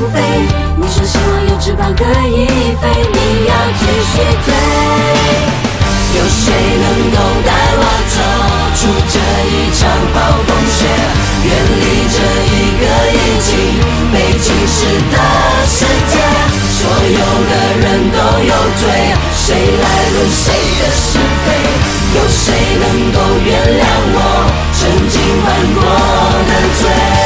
非。你说希望有翅膀可以飞，你要继续追。有谁能够带我走出这一场暴风雪，远离这一个已经被侵蚀的世界？所有的人都有罪，谁来论谁的是非？有谁能够原谅我曾经犯过的罪？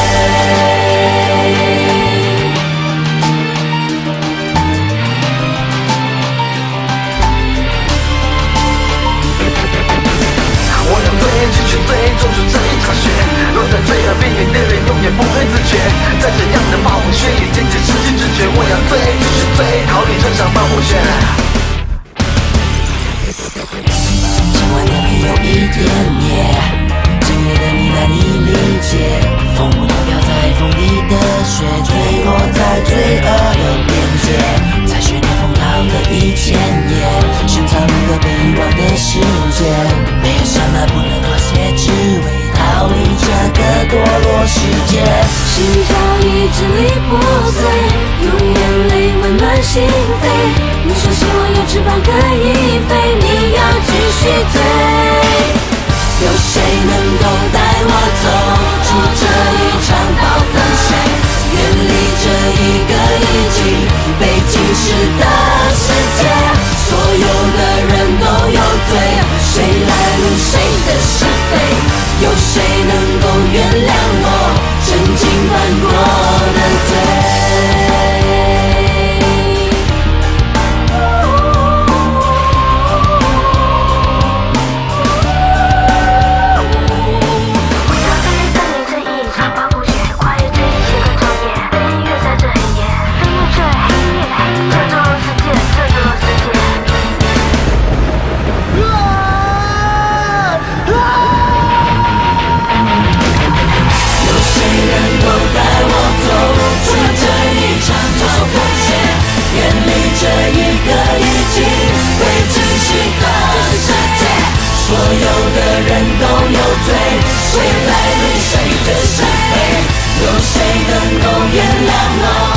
落在最后边缘的人永远不会自觉，在这样的暴风雪里渐渐失去知觉。我要追，继续追，逃离这场暴风雪。今晚的你有一点野，今夜的你难以理解，风不能飘在风里的雪，坠落在罪恶的边界，在雪里风涛的1000夜，寻找一个被遗忘的世界。没有什么不能妥协，只为逃离这个堕落世界。心早已支离破碎，用眼泪温暖心扉。你说希望有翅膀可以飞，你要继续追。有谁能够带我走出这一场暴风雪，远离这一个已经被侵蚀的世界？所有的人都有罪，谁来论谁的是非？有谁能够原谅我曾经犯过的罪？这一个已经被侵蚀的世界，所有的人都有罪，谁来论谁的是非？有谁能够原谅我